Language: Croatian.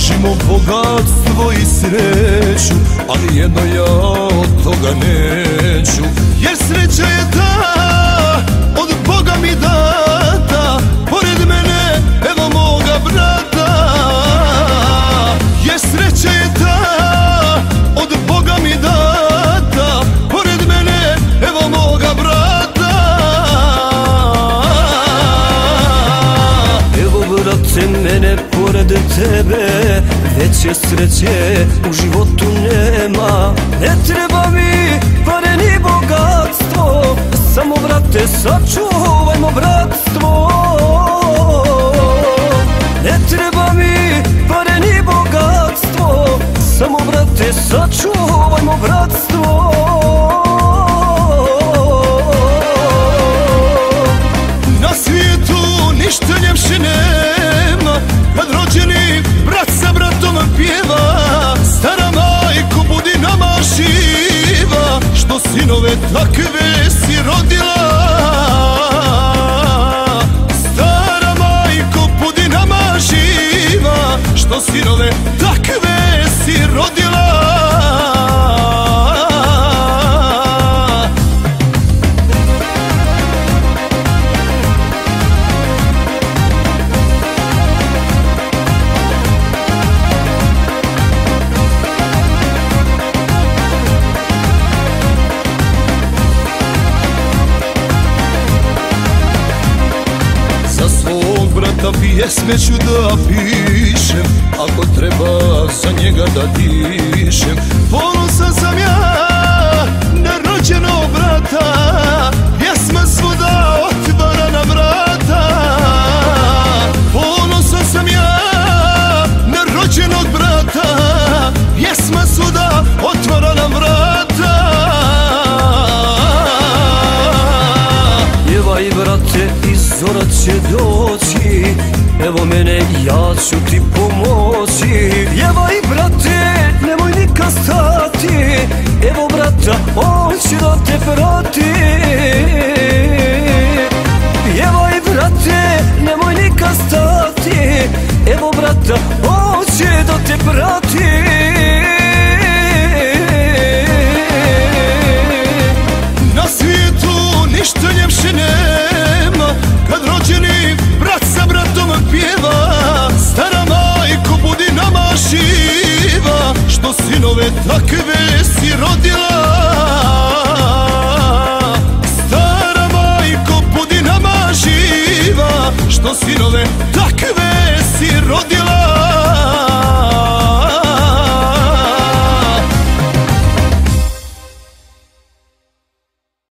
tražimo bogatstvo i sreću, ali jedno ja od toga neću. Jer sreća je ta, od Boga mi data, pored mene evo moga brata. Jer sreća je ta, od Boga mi data, pored mene evo moga brata. Evo brate mene pored tebe, veće sreće u životu nema. Ne treba mi pare ni bogatstvo, samo brate sačuvajmo bratstvo. Ne treba mi pare ni bogatstvo, samo brate sačuvajmo bratstvo. Na svijetu ništa ljepše nema, kad rođeni brat sa bratom pjeva. Stara majko budi nama živa, što sinove takve si rodila. Stara majko budi nama živa, što sinove takve si rodila. Pjesme ću da pišem, ako treba za njega da dišem. Ponosan sam ja na rođenog brata, pjesma svuda otvara na vrata. Ponosan sam ja na rođenog brata, pjesma svuda otvara na vrata. Pjevaj brate i zora će doći, evo mene, ja ću ti pomoći.